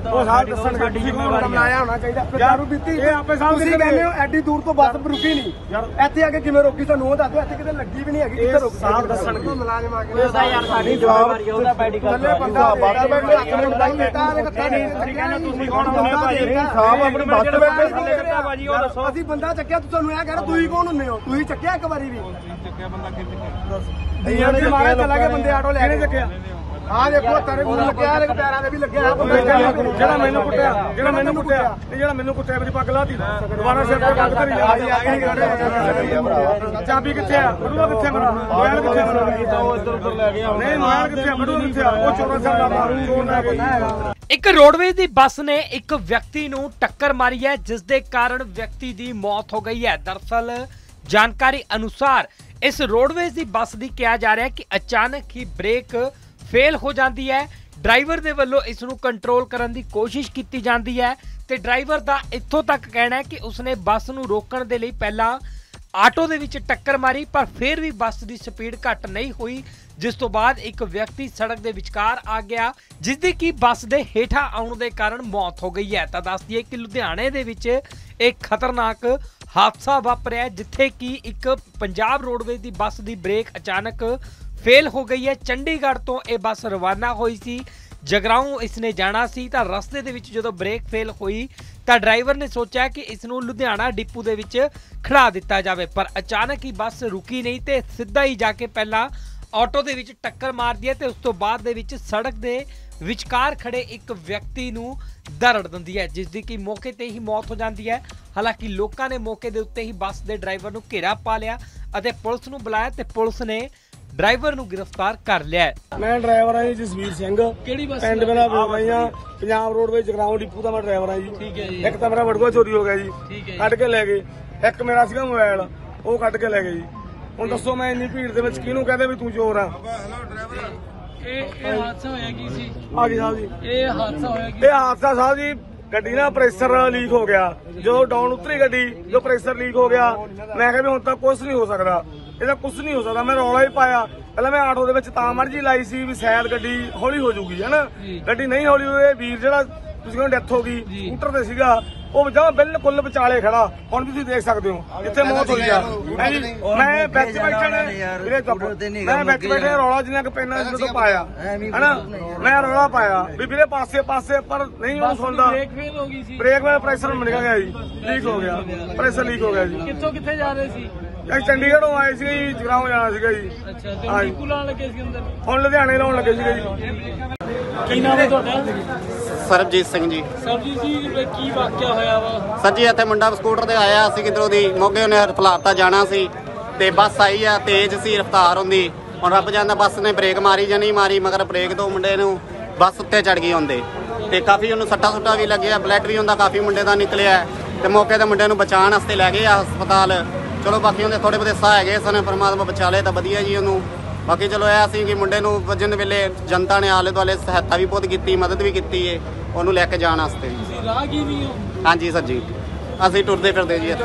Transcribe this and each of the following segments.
दारू पीती कहने हो एडी दूर तो बस रुकी नहीं इत्थे आके किवें रोकी सानू वो दस इत्थे किते लगी भी नहीं हैगी किते रोकी साहब दसणगे मुलाजम आके ਉਹਦਾ ਯਾਰ ਸਾਡੀ ਜ਼ਿੰਮੇਵਾਰੀ ਉਹਦਾ ਮੈਡੀਕਲ ਥੱਲੇ ਬੰਦਾ ਤੁਸੀਂ ਕੌਣ ਹੁੰਦੇ ਭਾਜੀ ਸਾਹਿਬ ਆਪਣੀ ਬੱਸ ਤੇ ਬੈਠੇ ਭਾਜੀ ਉਹ ਦੱਸੋ ਅਸੀਂ ਬੰਦਾ ਚੱਕਿਆ ਤੁਹਾਨੂੰ ਇਹ ਕਹਿ ਤੁਸੀਂ ਕੌਣ ਹੁੰਦੇ ਹੋ ਤੁਸੀਂ ਚੱਕਿਆ ਇੱਕ ਵਾਰੀ ਵੀ ਚੱਕਿਆ ਬੰਦਾ ਕਿੱਥੇ ਡੀਐਮਸੀ ਮਾਰੇ ਚਲਾ ਕੇ ਬੰਦੇ ਆਟੋ ਲੈ ਕੇ ਚੱਕਿਆ हाँ देखो तेरे को लगे पैरों से भी लगे जेड़ा मैनू कुटिया जेड़ा मैनू कुटिया मेरी पग लाती दोबारा सिर पे पग धरी चाबी किथे है बड़ूआ किथे मेरा मोबाइल किथे मेरा इधर उधर ले गया नहीं मोबाइल किथे बड़ूआ किथे वो चोरा सर दा चोर ले गया। एक रोडवेज ਦੀ ਬੱਸ ਨੇ ਇੱਕ ਵਿਅਕਤੀ ਨੂੰ ਟੱਕਰ ਮਾਰੀ ਹੈ ਜਿਸ ਦੇ ਕਾਰਨ ਵਿਅਕਤੀ ਦੀ ਮੌਤ ਹੋ ਗਈ ਹੈ। दरअसल जानकारी अनुसार इस रोडवेज ਦੀ ਬੱਸ ਦੀ ਕਿਹਾ ਜਾ ਰਿਹਾ ਕਿ अचानक ही ब्रेक फेल हो जाती है। ड्राइवर दे वल्लों इस नूं कंट्रोल करन दी कोशिश की जाती है ते ड्राइवर दा इत्थों तक कहना है कि उसने बस नूं रोकण दे लई पहला आटो दे विच टक्कर मारी पर फिर भी बस की स्पीड घट नहीं हुई जिस तो बाद एक व्यक्ति सड़क के विचकार आ गया जिसदी की बस के हेठा आउण दे कारण मौत हो गई है। तां दस दईए कि लुधियाणे दे विच एक खतरनाक हादसा वापरिया जिथे कि एक पंजाब रोडवेज की बस की ब्रेक अचानक फेल हो गई है। चंडीगढ़ तो यह बस रवाना हुई सी जगराऊं इसने जाना सी तां रस्ते दे विच जदों ब्रेक फेल हुई तां ड्राइवर ने सोचा कि इस नूं लुधियाना डिपू दे विच खड़ा दिता जावे पर अचानक ही बस रुकी नहीं ते सीधा ही जाके पहला ऑटो दे विच टक्कर मार दी ते उस तो बाद दे विच सड़क दे विचकार खड़े एक व्यक्ति नूं दरड़ दिंदी है जिसदी कि मौके ते ही मौत हो जाती है। हालांकि लोगों ने मौके दे उत्ते ही बस दे ड्राइवर नूं घेरा पा लिया अते पुलिस नूं बुलाया ते पुलिस ने ड्राइवर नूं गिरफ्तार कर लिया। मैं ड्राइवर हां जी जसवीर सिंह पिंड मेरा बोलवाइया पंजाब रोडवेज जगराऊं डिपू दा मैं ड्राइवर हां जी। ठीक है जी। एक तो मेरा बड़गुआ चोरी हो गया जी कट के ले गए एक मेरा सीगा मोबाइल वो कट के ले गए जी। हुण दसो मैं इन्नी भीड़ दे विच किहनूं कहदे भी तू चोर आ। हादसा होया की सी आगे साहब जी ये हादसा साहब जी गड्डी ना प्रेशर लीक हो गया जो डाउन उतरी गड्डी जो प्रेशर लीक हो गया मैं कहा भी हुण तक कुछ नहीं हो सकता ਇਹਦਾ ਕੁਝ ਨਹੀਂ ਹੋ ਸਕਦਾ। ਮੈਂ ਰੌਲਾ ਹੀ ਪਾਇਆ ਪਹਿਲਾਂ ਮੈਂ ਆਟੋ ਦੇ ਵਿੱਚ ਤਾਂ ਮਰਜੀ ਲਾਈ ਸੀ ਵੀ ਸ਼ਾਇਦ ਗੱਡੀ ਹੌਲੀ ਹੋ ਜਾਊਗੀ ਹੈ ਨਾ ਗੱਡੀ ਨਹੀਂ ਹੌਲੀ ਹੋਈ। ਵੀਰ ਜਿਹੜਾ ਤੁਸੀਂ ਕਹਿੰਦੇ ਡੈਥ ਹੋ ਗਈ ਸਕੂਟਰ ਤੇ ਸੀਗਾ ਉਹ ਜਮਾਂ ਬਿਲਕੁਲ ਵਿਚਾਲੇ ਖੜਾ ਹੁਣ ਤੁਸੀਂ ਦੇਖ ਸਕਦੇ ਹੋ ਜਿੱਥੇ ਮੌਤ ਹੋਈ ਆ। ਮੈਂ ਵਿੱਚ ਬੈਠੇ ਮੈਂ ਵਿੱਚ ਬੈਠੇ ਰੌਲਾ ਜਿੰਨਾ ਕਿ ਪੈਣਾ ਜਦੋਂ ਪਾਇਆ ਹਨਾ ਮੈਂ ਰੌਲਾ ਪਾਇਆ ਵੀ ਵੀਰੇ ਪਾਸੇ ਪਰ ਨਹੀਂ ਉਹ ਸੁਣਦਾ। ਬ੍ਰੇਕ ਵਾਲਾ ਪ੍ਰੈਸ਼ਰ ਮਿਲ ਗਿਆ ਜੀ ਲੀਕ ਹੋ ਗਿਆ ਪ੍ਰੈਸ਼ਰ ਲੀਕ ਹੋ ਗਿਆ ਜੀ। ਕਿੱਥੋਂ ਕਿੱਥੇ ਜਾ ਰਹੇ ਸੀ? चंडीगढ़ आए सी जगराऊं जाना सीगा जी। अच्छा डिपू लाउण लगे सी अंदर हुण लुधियाणे लाउण लगे सीगे जी। की नाम है तुहाडा? सरबजीत सिंह जी। सरबजीत जी की वाकया होया वा? सर जी इत्थे मुंडा स्कूटर ते आया सी किधरों दी मोगे ने फलारता जाना सी ते बस आई आ तेज सी रफ्तार हुंदी हुण रब जांदा बस ने ब्रेक मारी जां नहीं मारी मगर ब्रेक तो मुंडे नूं बस उत्ते चढ़ गई हुंदे ते काफ़ी उन्होंने सट्टा सुट्टा भी लगे ब्लड भी हुंदा काफ़ी मुंडे दा निकलिया ते मौके ते मुंडे नूं बचाण वास्ते लै गए हस्पताल। चलो बाकी उन्हें थोड़े बहुत सहा है सन परमात्मा बचा ले तो वधिया जी उन्होंने बाकी चलो यह सी कि मुंडे नूं वजन वेले जनता ने आले दुआले सहायता भी बहुत की मदद भी की है उन्होंने लैके जाने वास्ते। हाँ जी सर जी असीं टुरदे फिरदे जी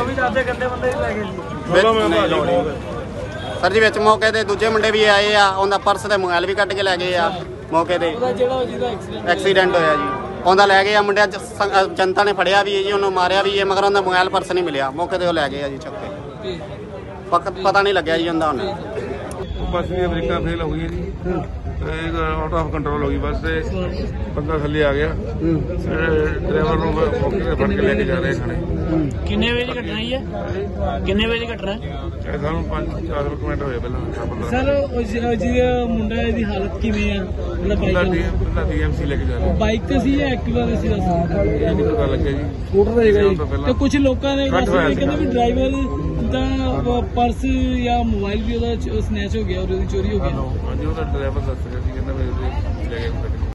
सर जी विच मौके ते दूजे मुंडे भी आए आ उनका पर्स ते मोबाइल भी कट के लै गए आ मौके ते एक्सीडेंट होया जी उनका लै गए मुंडे जनता ने फड़िया भी है जी उन्होंने मारिया भी है मगर उनका मोबाइल पर्स नहीं मिलिया मौके ते लै गए जी चक्के पता नहीं लग्या जी उनका हुण बस की ब्रेक फेल हो गई जी आउट ऑफ कंट्रोल हो गई बस से बंदा थले आ गया ड्राइवर मौके फड़ के लेके जा रहे थाने। किन्ने बजे घटना है किन्ने बजे घटना है सानू 5-4 मिनट होए पहला सर जी मुंडा दी हालत किवें है बंदा डीएमसी लेके जा रहा बाइक ते सी या एक्टिवा ते सी दस ये नहीं पता लगे जी स्कूटर ते गई ते कुछ लोगों ने कहंदे भी ड्राइवर ਦਾ ਪਰਸ ਜਾਂ ਮੋਬਾਈਲ ਵੀ ਉਹਦਾ ਸਨੈਚ ਹੋ ਗਿਆ ਔਰ ਉਹਦੀ ਚੋਰੀ ਹੋ ਗਈ। ਹਾਂਜੀ ਉਹਦਾ ਡਰਾਈਵਰ ਦੱਸ ਰਿਹਾ ਸੀ ਕਹਿੰਦਾ ਮੇਰੇ ਲੈ ਗਏ।